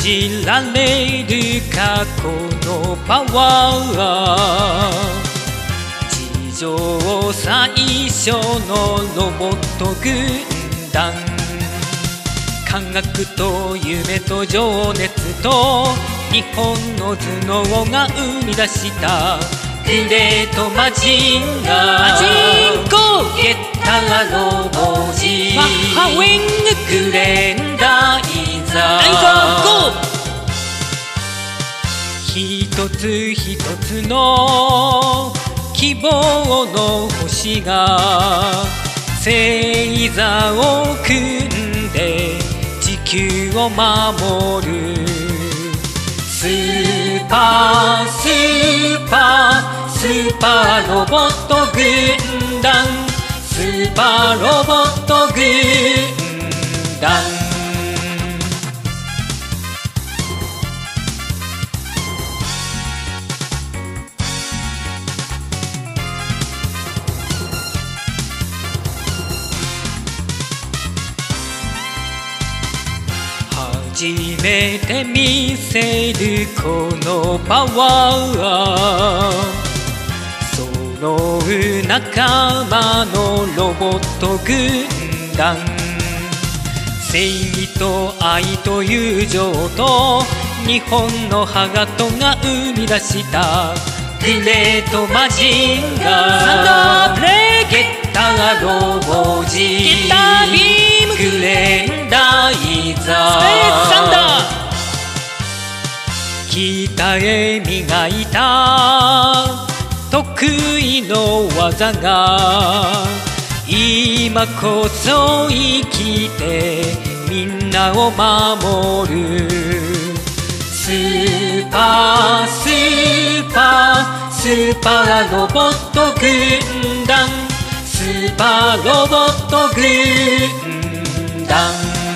じられるかこのパワー。地上最初のロボット軍団。科学と夢と情熱と日本の頭脳が生み出したグレートマジンガー。ゲッターロボジマッハウィンググレンダイザー。一つ一つの希望の星が星座を組んで地球を守る。スーパースーパースーパーロボット軍団。スーパーロボット軍団。初めて見せるこのパワー。揃う仲間のロボット軍団。正義と愛と友情と日本のハガトが生み出したグレートマジンガー。サンダーブレイクゲッターロボジーゲッタービームグレンダイザースペースサンダー。鍛え磨いた得意の技が今こそ生きてみんなを守る。スーパースーパースーパーロボット軍団。スーパーロボット軍団。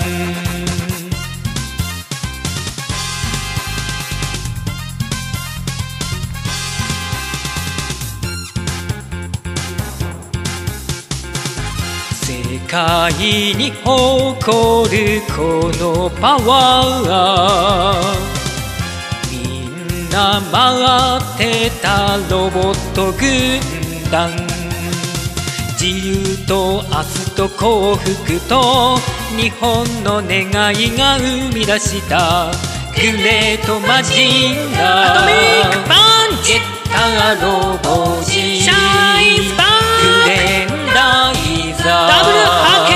世界に誇るこのパワー。みんな待ってたロボット軍団。自由と明日と幸福と日本の願いが生み出したグレートマジンガー。アトミックパンチゲッターロボジーシャインスパングレンダイザーダブルハ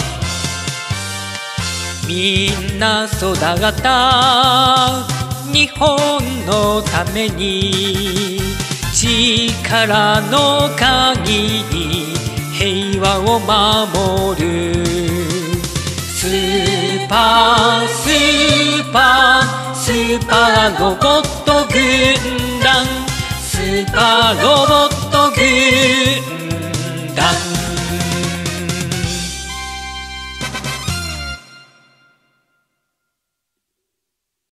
ーケン。みんな育った日本のために力の限り平和を守る。スーパースーパースーパーロボット軍団。スーパーロボッ